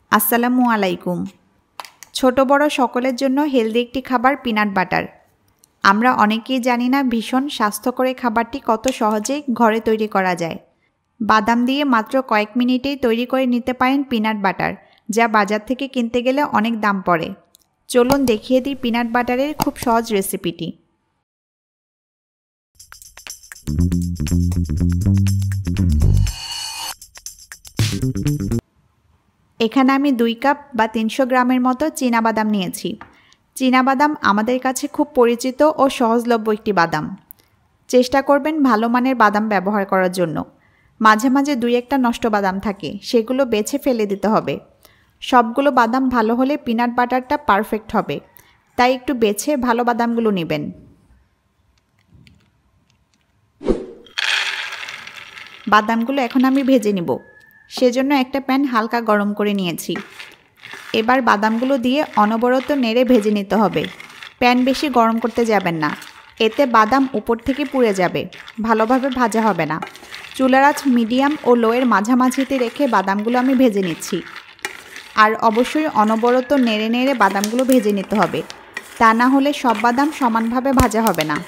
আসসালামু আলাইকুম। ছোট বড় সকলের জন্য হেলদি একটি খাবার পিনাট বাটার। আমরা অনেকেই জানি না ভীষণ স্বাস্থ্যকর এই খাবারটি কত সহজেই ঘরে তৈরি করা যায়। বাদাম দিয়ে মাত্র কয়েক মিনিটেই তৈরি করে নিতে পারেন পিনাট বাটার, যা বাজার থেকে কিনতে গেলে অনেক দাম পড়ে। চলুন দেখিয়ে দিই পিনাট বাটারের খুব সহজ রেসিপিটি। এখানে আমি 2 কাপ বা 300 গ্রামের মতো চীনাবাদাম নিয়েছি। চীনাবাদাম আমাদের কাছে খুব পরিচিত ও সহজলভ্য একটি বাদাম। চেষ্টা করবেন ভালো মানের বাদাম ব্যবহার করার জন্য। মাঝে মাঝে 2-1টা নষ্ট বাদাম থাকে, সেগুলো বেছে ফেলে দিতে হবে। সবগুলো বাদাম ভালো হলে পিনাট বাটারটা পারফেক্ট হবে, তাই একটু বেছে ভালো বাদামগুলো নেবেন। বাদামগুলো এখন আমি ভেজে নিব, সেজন্য একটা প্যান হালকা গরম করে নিয়েছি। এবার বাদামগুলো দিয়ে অনবরত নেড়ে ভেজে নিতে হবে। প্যান বেশি গরম করতে যাবেন না, এতে বাদাম উপর থেকে পুড়ে যাবে, ভালোভাবে ভাজা হবে না। চুলার আঁচ মিডিয়াম ও লোয়ের মাঝামাঝিতে রেখে বাদামগুলো আমি ভেজে নিচ্ছি। আর অবশ্যই অনবরত নেড়ে নেড়ে বাদামগুলো ভেজে নিতে হবে, তা না হলে সব বাদাম সমানভাবে ভাজা হবে না।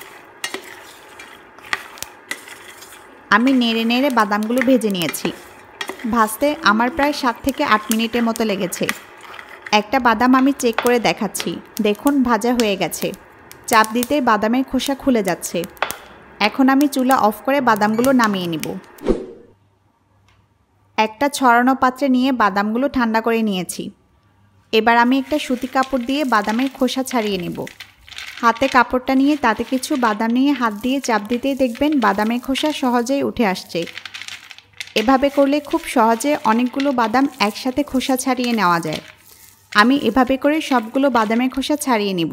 আমি নেড়ে নেড়ে বাদামগুলো ভেজে নিয়েছি। ভাজতে আমার প্রায় 7 থেকে 8 মিনিটের মতো লেগেছে। একটা বাদাম আমি চেক করে দেখাচ্ছি, দেখুন ভাজা হয়ে গেছে। চাপ দিতেই বাদামের খোসা খুলে যাচ্ছে। এখন আমি চুলা অফ করে বাদামগুলো নামিয়ে নিব। একটা ছড়ানো পাত্রে নিয়ে বাদামগুলো ঠান্ডা করে নিয়েছি। এবার আমি একটা সুতি কাপড় দিয়ে বাদামের খোসা ছাড়িয়ে নেব। হাতে কাপড়টা নিয়ে তাতে কিছু বাদাম নিয়ে হাত দিয়ে চাপ দিতেই দেখবেন বাদামের খোসা সহজেই উঠে আসছে। এভাবে করলে খুব সহজে অনেকগুলো বাদাম একসাথে খোসা ছাড়িয়ে নেওয়া যায়। আমি এভাবে করে সবগুলো বাদামের খোসা ছাড়িয়ে নিব।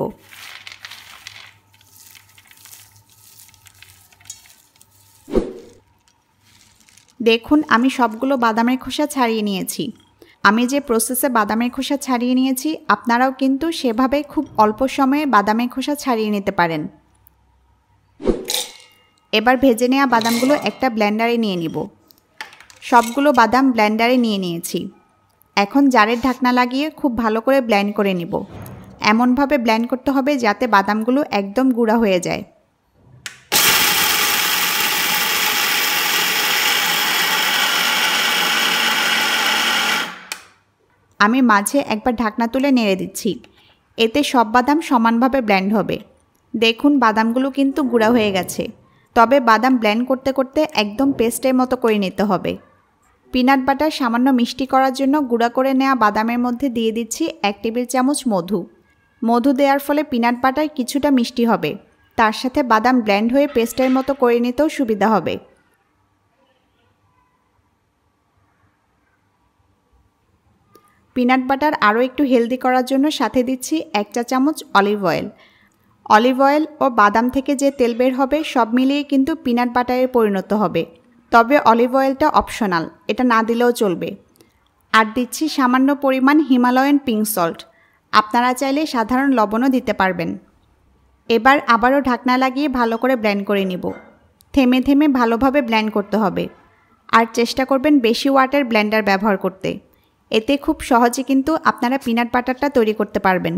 দেখুন আমি সবগুলো বাদামের খোসা ছাড়িয়ে নিয়েছি। আমি যে প্রসেসে বাদামের খোসা ছাড়িয়ে নিয়েছি, আপনারাও কিন্তু সেভাবে খুব অল্প সময়ে বাদামের খোসা ছাড়িয়ে নিতে পারেন। এবার ভেজে নেওয়া বাদামগুলো একটা ব্লেন্ডারে নিয়ে নিব। সবগুলো বাদাম ব্লেন্ডারে নিয়ে নিয়েছি। এখন জারের ঢাকনা লাগিয়ে খুব ভালো করে ব্লেন্ড করে নিব। এমনভাবে ব্লেন্ড করতে হবে যাতে বাদামগুলো একদম গুঁড়া হয়ে যায়। আমি মাঝে একবার ঢাকনা তুলে নেড়ে দিচ্ছি, এতে সব বাদাম সমানভাবে ব্লেন্ড হবে। দেখুন বাদামগুলো কিন্তু গুঁড়া হয়ে গেছে, তবে বাদাম ব্লেন্ড করতে করতে একদম পেস্টের মতো করে নিতে হবে। পিনাট বাটার সামান্য মিষ্টি করার জন্য গুঁড়া করে নেওয়া বাদামের মধ্যে দিয়ে দিচ্ছি 1 টেবিল চামচ মধু। মধু দেওয়ার ফলে পিনাট বাটার কিছুটা মিষ্টি হবে, তার সাথে বাদাম ব্লেন্ড হয়ে পেস্টের মতো করে নিতেও সুবিধা হবে। পিনাট বাটার আরও একটু হেলদি করার জন্য সাথে দিচ্ছি 1 চা চামচ অলিভ অয়েল। অলিভ অয়েল ও বাদাম থেকে যে তেল বের হবে সব মিলিয়ে কিন্তু পিনাট বাটারে পরিণত হবে, তবে অলিভ অয়েলটা অপশনাল, এটা না দিলেও চলবে। আর দিচ্ছি সামান্য পরিমাণ হিমালয়ান পিঙ্ক সল্ট, আপনারা চাইলে সাধারণ লবণও দিতে পারবেন। এবার আবারও ঢাকনা লাগিয়ে ভালো করে ব্লেন্ড করে নিব। থেমে থেমে ভালোভাবে ব্লেন্ড করতে হবে। আর চেষ্টা করবেন বেশি ওয়াটের ব্লেন্ডার ব্যবহার করতে, এতে খুব সহজে কিন্তু আপনারা পিনাট বাটারটা তৈরি করতে পারবেন।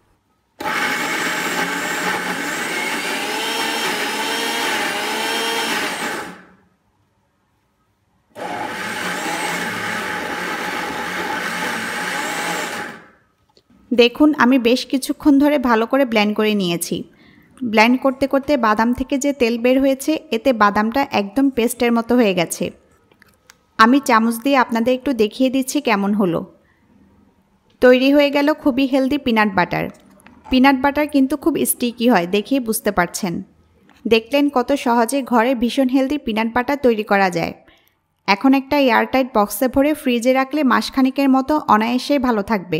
দেখুন আমি বেশ কিছুক্ষণ ধরে ভালো করে ব্লেন্ড করে নিয়েছি। ব্লেন্ড করতে করতে বাদাম থেকে যে তেল বের হয়েছে, এতে বাদামটা একদম পেস্টের মতো হয়ে গেছে। আমি চামচ দিয়ে আপনাদের একটু দেখিয়ে দিচ্ছি কেমন হলো। তৈরি হয়ে গেল খুবই healthy peanut butter. Peanut butter কিন্তু খুব স্টিকি হয়, দেখেই বুঝতে পারছেন। দেখলেন কত সহজে ঘরে ভীষণ হেলদি পিনাট বাটার তৈরি করা যায়। এখন একটা এয়ারটাইট বক্সে ভরে ফ্রিজে রাখলে মাসখানেকের মতো অনায়াসেই ভালো থাকবে।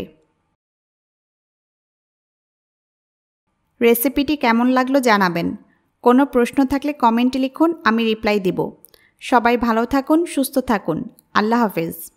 রেসিপিটি কেমন লাগলো জানাবেন। কোনো প্রশ্ন থাকলে কমেন্টে লিখুন, আমি রিপ্লাই দিব। সবাই ভালো থাকুন, সুস্থ থাকুন। আল্লাহ হাফেজ।